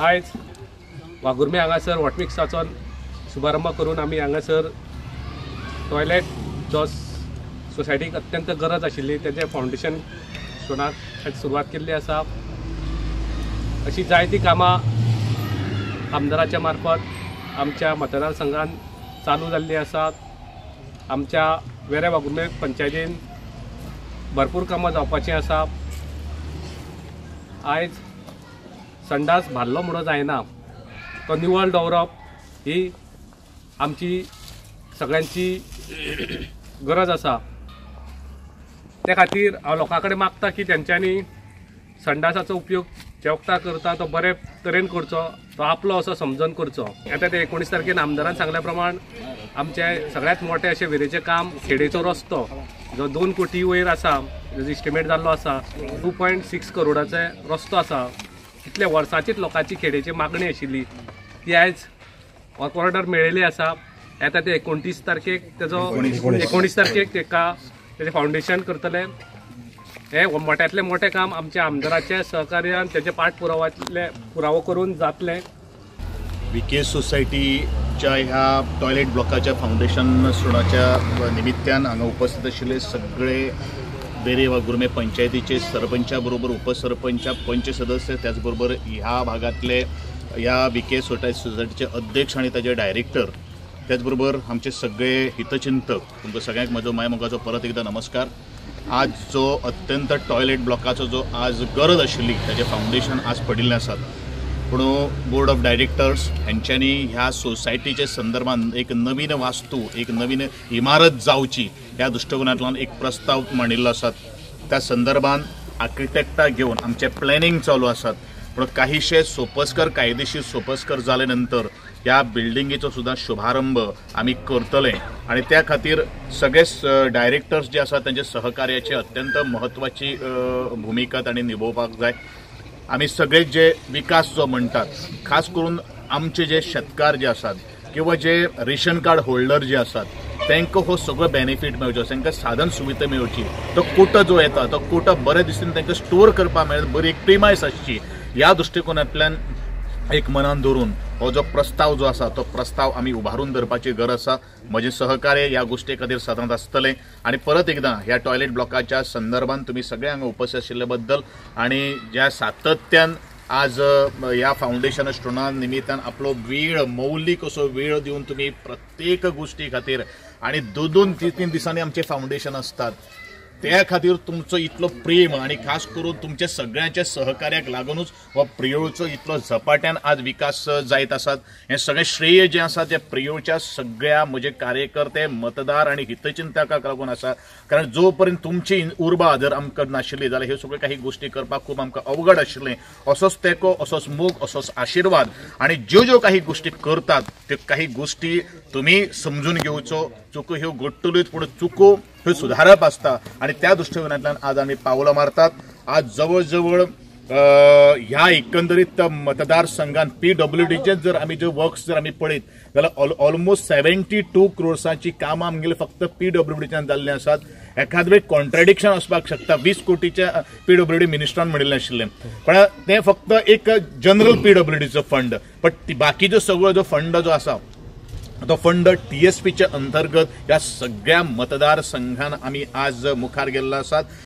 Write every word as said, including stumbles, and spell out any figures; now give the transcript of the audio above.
आयज वागुर्मे हांगासर वॉटमिक्साचो शुभारंभ करून आमी हांगासर टॉयलेट जो सोसायटीक अत्यंत गरज आशिल्ली तेजे फावंडेशन स्टोनाक सुरवात केल्ली आसा। अशी जायती कामां आमदाराच्या मार्फत आमच्या मतदारसंघात चालू जाल्ली आसात। आमच्या वेरे वागुर्मे पंचायतीन भरपूर कामां जावपाचीं आसा। आयज संडास भाल्लो म्हणून जायना, तो निवळ दवरप ही आमची सगळ्यांची गरज आसा। त्या खातीर हांव लोकां कडेन मागता की तेंच्यांनी संडासाचो उपयोग जे वखदां करता तो बरे तरेन करचो, तो आपलो असो समजून करचो। आता ते एकोणीस तारखेन आमदारान सांगल्या प्रमाण आमचे सगळ्यात मोठे अशे वेरेचें काम खेडेचो रस्तो जो दोन कोटी वयर आसा, जो इस्टिमेट जाल्लो आसा टू पॉयंट सिक्स करोडाचे रस्तो आसा। कितल्या वर्सांचीच लोकांची खेडेची मागणी आशिल्ली ती आयज वर्क ऑर्डर मेळिल्ली आसा। आता ते एकोणतीस तारखेक तेजो एकोणीस तारखेक तेका तेजें फावंडेशन करतले। हे मोठ्यांतले मोठे काम आमच्या आमदाराचे सहकार्यान तेजे पाठपुरावातले पुरावो करून जातले। विके सोसायटीच्या ह्या टॉयलेट ब्लॉकाच्या फाउंडेशन सोडाच्या निमित्तान हांगा उपस्थित आशिल्ले सगळे वेरे वागुर्मे पंचायतीचे सरपंचा बरोबर उपसरपंच पंच सदस्य त्याचबरोबर ह्या भागातले ह्या विके सोसायटीचे अध्यक्ष आणि ताचे डायरेक्टर त्याचबरोबर आमचे सगळे हितचिंतक तुमकां सगळ्यांक म्हजो मायमोगाचो परत एकदा नमस्कार। आज जो अत्यंत टॉयलेट ब्लॉकाचो जो आज गरज आशिल्ली ताचे फाउंडेशन आज पडिल्लें आसात, पूण बोर्ड ऑफ डायरेक्टर्स हांच्यांनी ह्या सोसायटीचे संदर्भान एक नवीन वास्तू एक नवीन इमारत जावची ह्या दृष्टिकोनांतल्यान एक प्रस्ताव मांडिल्लो आसात। त्या संदर्भान आर्किटेक्टाक घेवन आमचे प्लॅनिंग चालू आसात, पूण काहीशे सोपस्कर कायदेशीर सोपस्कर जाले नंतर ह्या बिल्डिंगेचो सुद्धा शुभारंभ आमी करतले आणि त्या खातीर सगळे डायरेक्टर्स जे आसात त्यांचे सहकार्याची अत्यंत महत्वाची भूमिका तांणी निभोवपाक जाय। आमी सगळे जे विकास जो म्हणटात, खास करून आमचे जे शेतकार जे आसात किंवा जे रेशन कार्ड होल्डर जे आसात तांकां हो सगळो बेनिफीट मेळचो, तांकां साधन सुविधा मेळची, तो कोटो जो येता तो कोटो बरे दिशेन तांकां स्टोर करपाक मेळत, बरी एक प्रिमायस आसची ह्या दृष्टिकोनांतल्यान एक मनान धरून हो जो प्रस्ताव जो आसा तो प्रस्ताव आमी उभारून धरपाची गरज आसा। म्हजे सहकार्य ह्या गोष्टी खातीर सदांच आसतले आणि परत एकदा ह्या टॉयलेट ब्लॉकाच्या संदर्भान तुमी सगळे हांगा उपस्थित आशिल्ले बद्दल आणि ज्या सातत्यान आज ह्या फाउंडेशन स्टोना निमित्तान आपलो वेळ मौलिक असो वेळ दिवन तुम्ही प्रत्येक गोष्टी खातीर आणि दोन दोन तीन तीन दिसांनी आमचे फाउंडेशन असतात त्या खातीर तुमचो इतलो प्रेम आणि खास करून तुमच्या सगळ्यांच्या सहकार्याक लागूनच हो प्रियोचो इतलो झपाट्यान आज विकास जायत आसात। हे सगळे श्रेय जे आसा ते प्रियोच्या सगळ्या म्हजे कार्यकर्ते मतदार आणि हितचिंतकाक लागून आसा, कारण जो पर्यंत तुमची उर्बा जर आमकां नाशिल्ली जाल्यार ह्यो सगळ्यो काही गोष्टी करपाक खूब आमकां अवघड आशिल्लें। असोच तेको असोच मोग असोच आशिर्वाद आणि ज्यो ज्यो काही गोष्टी करतात त्यो काही गोष्टी तुम्ही समजून घेवचो। चुको ह्यो घडटल्योच, पूण चुको ह्यो सुधारप आसता आणि त्या दृष्टिकोनांतल्यान आज आमी पावलां मारतात। आज जवळ जवळ ह्या एकंदरीत मतदारसंघात पी डब्ल्यू डीचे जर आमी जे वर्क्स जर आमी पळयत जाल्यार ऑलमोस्ट सेव्हन्टी टू क्रोर्साची कामां आमगेली फक्त पी डब्ल्यू डीच्यान जाल्ली आसात। एखाद वेळ कॉन्ट्राडिक्शन असपाक शकता, वीस कोटीच्या पी डब्ल्यू डी मिनिस्टरान म्हणिल्लें आशिल्लें, पण ते फक्त एक जनरल पी डब्ल्यू डीचो फंड, पण बाकीचो सगळो जो फंड जो आसा तो फंड टी एस पीच्या अंतर्गत या सगळ्या मतदारसंघान आमी आज मुखार गेल्लो आसात।